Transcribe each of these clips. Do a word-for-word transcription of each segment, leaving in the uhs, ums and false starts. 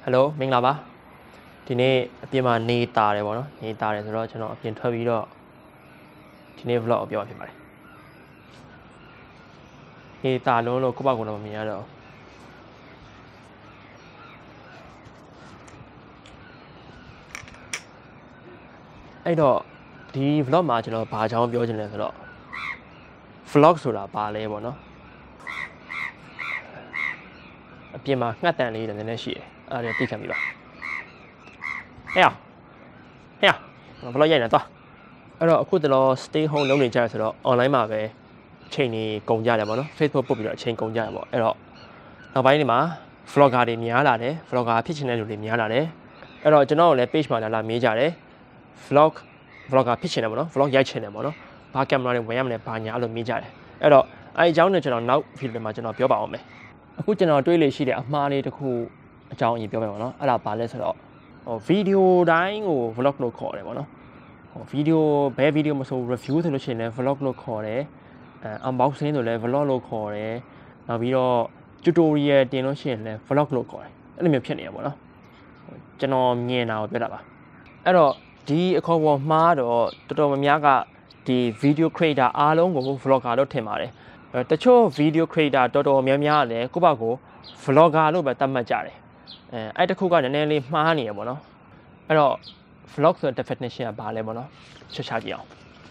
Hello မင်္ဂလာပါဒီနေ့အပြင်မှာနေတာတယ်ပေါ့နော်နေတာတယ်ဆိုတော့ကျွန်တော်အပြင်ထွက်ပြီးတော့ဒီနေ့ vlog ကိုပြောပြဖြစ်ပါတယ်နေတာလုံးလို့ကိုယ့်ဘက်ကတော့မမြင်ရတော့အဲ့တော့ဒီ vlog မှာကျွန်တော်ဘာအကြောင်းပြောချင်လဲဆိုတော့ vlog ဆိုတာဘာလဲပေါ့နော်အပြင်မှာငှက်တန်လေးတွေနည်းနည်းရှိတယ်အဲ့ဒါသိခံပြီပါဟဲ့ဟဲ့ဘယ်လိုရိုက်နေတော့အဲ့တော့အခုတလော stay home လုပ်နေကြရဆိုတော့ online မှာပဲအချိန်ကြီးကုန်ကြတယ်ပေါ့နော် Facebook ပုတ်ပြီးတော့အချိန်ကုန်ကြတယ်ပေါ့အဲ့တော့နောက်ပိုင်းတွေမှာ vlogger တွေများလာတယ် vlogger ဖြစ်ချင်တဲ့လူတွေများလာတယ်အဲ့တော့ကျွန်တော်လည်း page မှာလာလာမေးကြတယ် vlog vlogger ဖြစ်ချင်တယ်ပေါ့နော် vlog ရိုက်ချင်တယ်ပေါ့နော်ဘာကင်မရာတွေဝယ်ရမလဲဘာညာအဲ့လိုမေးကြတယ်အဲ့တော့အဲ့အကြောင်းနဲ့ကျွန်တော်နောက် video တွေမှာကျွန်တော်ပြောပါအောင်မယ်အခုကျွန်တော်တွေးလေရှိတဲ့အမှားလေးတစ်ခုအကြောင်းအရင်ပြောပြပါတော့အဲ့ဒါဘာလဲဆိုတော့ဟိုဗီဒီယိုတိုင်းကို vlog လို့ခေါ်တယ်ပေါ့နော်ဟိုဗီဒီယိုဘယ်ဗီဒီယိုမဆို review ဆိုလို့ရှိရင်လည်း vlog လို့ခေါ်တယ်အဲ unboxing ဆိုလည်း vlog လို့ခေါ်တယ်နောက်ပြီးတော့ tutorial တင်လို့ရှိရင်လည်း vlog လို့ခေါ်တယ်အဲ့လိုမျိုးဖြစ်နေရပေါ့နော်ကျွန်တော်မြင်တာကိုပြောတာပါအဲ့တော့ဒီအခေါ်ပေါ်မှာတော့တော်တော်များများကဒီ video creator အားလုံးကို vlogger လို့ထင်ပါတယ်တချို့ video creator တော်တော်များများလည်းကိုယ့်ဘက်ကို vlogger လို့ပဲသတ်မှတ်ကြတယ်အဲအဲ့တခုကနည်းနည်းလေးမှားနေရပေါ့နော်အဲ့တော့ vlog ဆိုတဲ့ definition ကဘာလဲပေါ့နော်ချက်ချကြည့်အောင်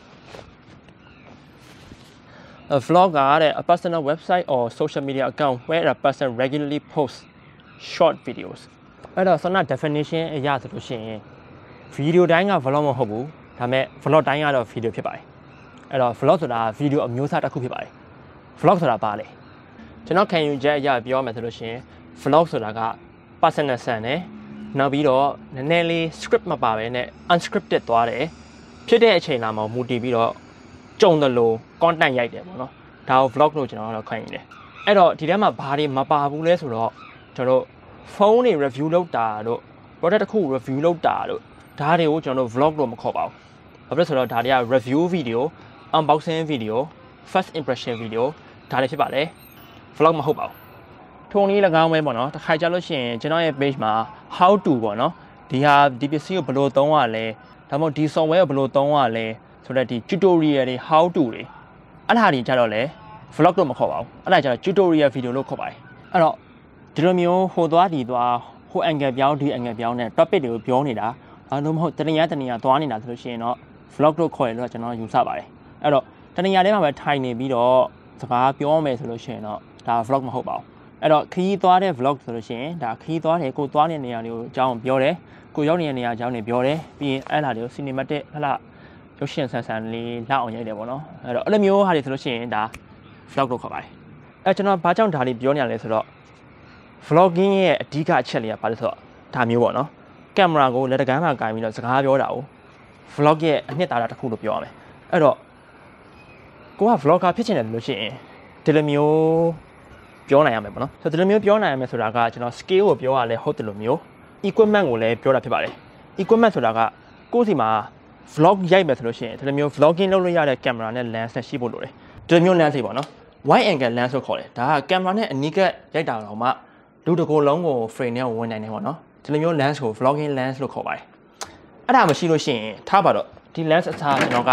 A vlogger is a personal website or social media account where a person regularly posts short videos အဲ့တော့ဆိုတော့ definition အရဆိုလို့ရှိရင် video တိုင်းက vlog မဟုတ်ဘူးဒါပေမဲ့ vlog တိုင်းကတော့ video ဖြစ်ပါတယ်အဲ့တော့ vlog ဆိုတာ video အမျိုးအစားတစ်ခုဖြစ်ပါတယ် vlog ဆိုတာဘာလဲကျွန်တော်ခံယူချက်အရပြောမယ်ဆိုလို့ရှိရင် vlog ဆိုတာက personal ဆန်တယ်နောက်ပြီးတော့နည်းနည်းလေး script မပါဘဲနဲ့ unscripted သွားတယ်ဖြစ်တဲ့အချိန်လာမှမူတည်ပြီးတော့ကြုံတယ်လို့ content ရိုက်တယ်ပေါ့နော်ဒါကို vlog လို့ကျွန်တော်တို့ခံယူတယ်အဲ့တော့ဒီထဲမှာဘာတွေမပါဘူးလဲဆိုတော့ကျွန်တော်တို့ဖုန်းတွေ review လုပ်တာတို့ product တစ်ခု review လုပ်တာတို့ဒါတွေကိုကျွန်တော်တို့ vlog လို့မခေါ်ပါဘူးဘာဖြစ်လို့ဆိုတော့ဒါတွေက review video unboxing video first impression video ဒါတွေဖြစ်ပါတယ် vlog မဟုတ်ပါဘူးထုံနည်း၎င်းပဲပေါ့နော်တစ်ခါကြလို့ရှိရင်ကျွန်တော်ရဲ့ page မှာ how to ပေါ့နော်ဒီဟာဒီပစ္စည်းကိုဘယ်လိုသုံးရလဲဒါမှမဟုတ်ဒီ software ကိုဘယ်လိုသုံးရလဲဆိုတော့ဒီ tutorial တွေ how to တွေအဲ့ဒါတွေကြတော့လေ vlog လို့မခေါ်ပါဘူးအဲ့ဒါကြတော့ tutorial video လို့ခေါ်ပါတယ်အဲ့တော့ဒီလိုမျိုးဟိုသွားဒီသွားဟို angle ပြောင်းဒီ angle ပြောင်းနဲ့ topic တွေကိုပြောနေတာအဲ့လိုမဟုတ်တနည်းတနည်းသွားနေတာဆိုလို့ရှိရင်တော့ vlog လို့ခေါ်တယ်လို့ကျွန်တော်ယူဆပါတယ်အဲ့တော့တနည်းထဲမှာပဲထိုင်နေပြီးတော့စကားပြောမယ်ဆိုလို့ရှိရင်တော့ဒါ vlog မဟုတ်ပါဘူးအဲ့တော့ခရီးသွားတဲ့ vlog ဆိုလို့ရှိရင်ဒါခရီးသွားတယ်ကိုသွားနေတဲ့နေရာတွေကိုအကြောင်းပြောတယ်ကိုရောက်နေတဲ့နေရာအကြောင်းတွေပြောတယ်ပြီးရင်အဲ့လာတွေကို cinematic ဟလာရုပ်ရှင်ဆန်ဆန်လေးလောက်အောင်ရိုက်တယ်ပေါ့နော်အဲ့တော့အဲ့လိုမျိုးဟာတွေဆိုလို့ရှိရင်ဒါ vlog လို့ခေါ်ပါတယ်အဲ့ကျွန်တော်ဘာကြောင့်ဒါလေးပြောနေရလဲဆိုတော့ vlogging ရဲ့အဓိကအချက်လေးကဘာလဲဆိုတော့ဒါမျိုးပေါ့နော်ကင်မရာကိုလက်တကမ်းမှာကင်ပြီးတော့စကားပြောတာကို vlog ရဲ့အနှစ်သာရတစ်ခုလို့ပြောရမယ်အဲ့တော့ကိုက vlogger ဖြစ်ချင်တယ်လို့ရှိရင်ဒီလိုမျိုးပြောနိုင်ရမယ်ပေါ့နော်ဆိုတော့ဒီလိုမျိုးပြောနိုင်ရမယ်ဆိုတာကကျွန်တော် scale ကိုပြောရလဲဟုတ်တယ်လို့မျိုး equipment ကိုလည်းပြောတာဖြစ်ပါတယ် equipment ဆိုတာကကိုယ့်စီမှာ vlog ရိုက်မယ်ဆိုလို့ရှိရင်ဒီလိုမျိုး vlogging လုပ်လို့ရတဲ့ camera နဲ့ lens နဲ့ရှိဖို့လိုတယ်ဒီလိုမျိုး lens တွေပေါ့နော် wide angle lens လို့ခေါ်တယ်ဒါက camera နဲ့အနီးကပ်ရိုက်တာတော့မှလူတစ်ကိုယ်လုံးကို frame နဲ့ဝင်နိုင်တယ်ပေါ့နော်ဒီလိုမျိုး lens ကို vlogging lens လို့ခေါ်ပါတယ်အဲ့ဒါမရှိလို့ရှိရင်ထားပါတော့ဒီ lens အစားကျွန်တော်က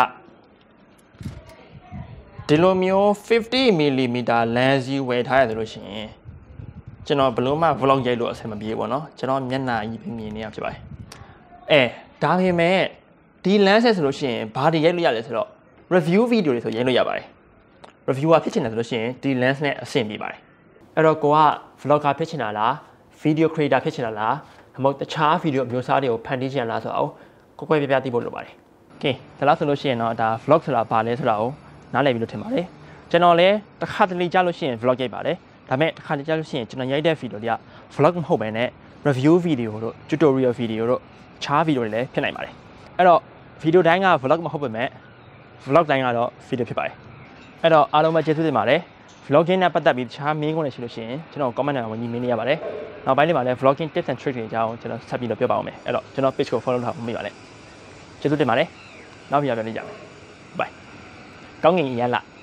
ဒီလိုမျိုး fifty millimeter lens ကြီးဝယ်ထားရတယ်လို့ရှိရင်ကျွန်တော်ဘလို့မှ vlog ရိုက်လို့အဆင်မပြေဘူးပေါ့နော်ကျွန်တော်မျက်နှာကြီးပြင်းပြင်းနေရဖြစ်ပါတယ်အဲဒါပေမဲ့ဒီ lens ဆိုလို့ရှိရင်ဘာတွေရိုက်လို့ရလဲဆိုတော့ review video တွေဆိုရိုက်လို့ရပါတယ် reviewer ဖြစ်ချင်တယ်ဆိုလို့ရှိရင်ဒီ lens နဲ့အဆင်ပြေပါတယ်အဲ့တော့ကိုက vlogger ဖြစ်ချင်တာလား video creator ဖြစ်ချင်တာလားဒါမှမဟုတ်တခြား video အမျိုးအစားတွေကိုဖန်တီးချင်လားဆိုတော့ကိုကိုယ်ပြပြသိဖို့လိုပါတယ်โอเคဒါလားဆိုလို့ရှိရင်တော့ဒါ vlog ဆိုတာဘာလဲဆိုတာကိုနားလည်ပြီးလို့ထင်ပါတယ်ကျွန်တော်လည်းတစ်ခါတလေကြားလို့ရှိရင် vlog ရိုက်ပါတယ်ဒါပေမဲ့တစ်ခါတလေကြားလို့ရှိရင်ကျွန်တော်ရိုက်တဲ့ video တွေက vlog မဟုတ်ဘဲနဲ့ review video တို့ tutorial video တို့ခြား video တွေလည်းဖြစ်နိုင်ပါတယ်အဲ့တော့ video တိုင်းက vlog မဟုတ်ဘဲနဲ့ vlog တိုင်းကတော့ video ဖြစ်ပါတယ်အဲ့တော့အားလုံးပဲကျေးဇူးတင်ပါတယ် vlogging နဲ့ပတ်သက်ပြီးတခြားမေးခွန်းတွေရှိလို့ရှိရင်ကျွန်တော် comment နဲ့ဝင်ကြီးမေးနေရပါတယ်နောက်ပိုင်းလေးမှာလည်း vlogging tips and tricks တွေအကြောင်းကျွန်တော်ဆက်ပြီးတော့ပြောပါအောင်မယ်အဲ့တော့ကျွန်တော် page ကို follow လုပ်ထားဖို့မေးပါနဲ့ကျေးဇူးတင်ပါတယ်နောက်ပြန်ပြန်လေးကြမယ် bye ကောင်းကင်ရန်လာ